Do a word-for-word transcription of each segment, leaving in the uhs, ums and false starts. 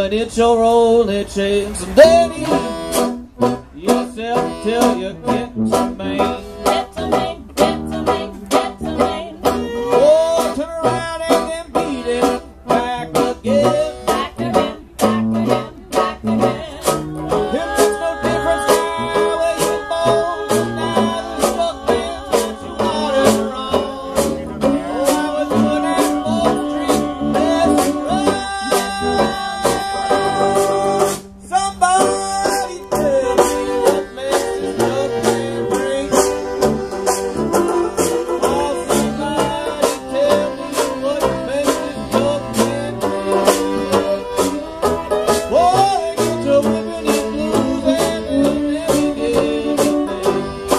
and it's your only chance. And Daddy, yourself till you get to Maine. Get to Maine, get to Maine, get to Maine. Oh, turn around and then beat it back again. Back again, back again, back again. It makes no difference now where you're born. Now the fuck man that you got it wrong. Oh, I was doing that Wall Street restaurant. Somebody tell me what makes this drug man drink. Oh, somebody tell me what makes this drug man drink. Boy, they get you whipping and blues and every day of the day.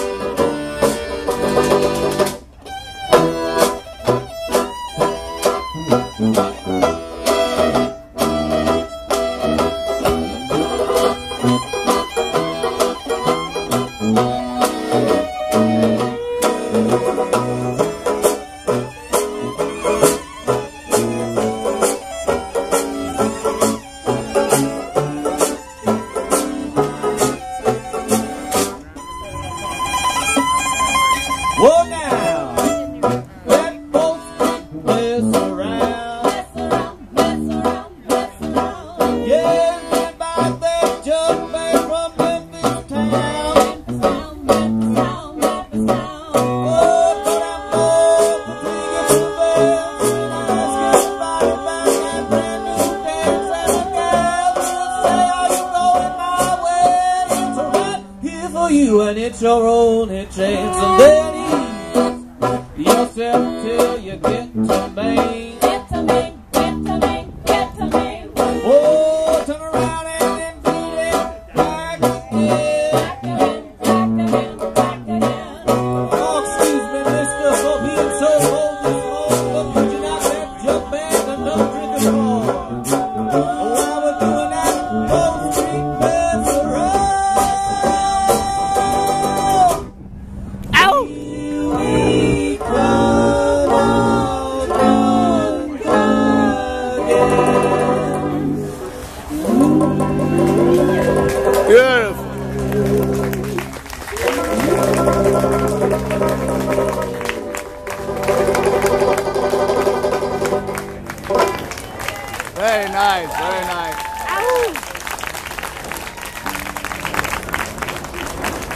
Well, now, that Wall Street mess around. Mess around, mess around, mess around. Yeah, and back that jug man from Memphis town. Memphis town, Memphis town, Memphis town. Oh, but I'm old to take it to bed. And I ask everybody about that brand new dance. And the gal will say, are you going my way? It's right here for you, and it's your only chance. And Daddy, yourself till you get to Maine. Get to Maine, get to Maine, get to Maine. Oh, turn around and then beat it back again. Back again, back again, back again. Oh, excuse me, mister, for being so bold this morning, but could you not let jump back and no drinking more? Oh, I was doing that Wall Street mess around. Ow! Here we come on, come, come again. Beautiful. Very nice, very nice.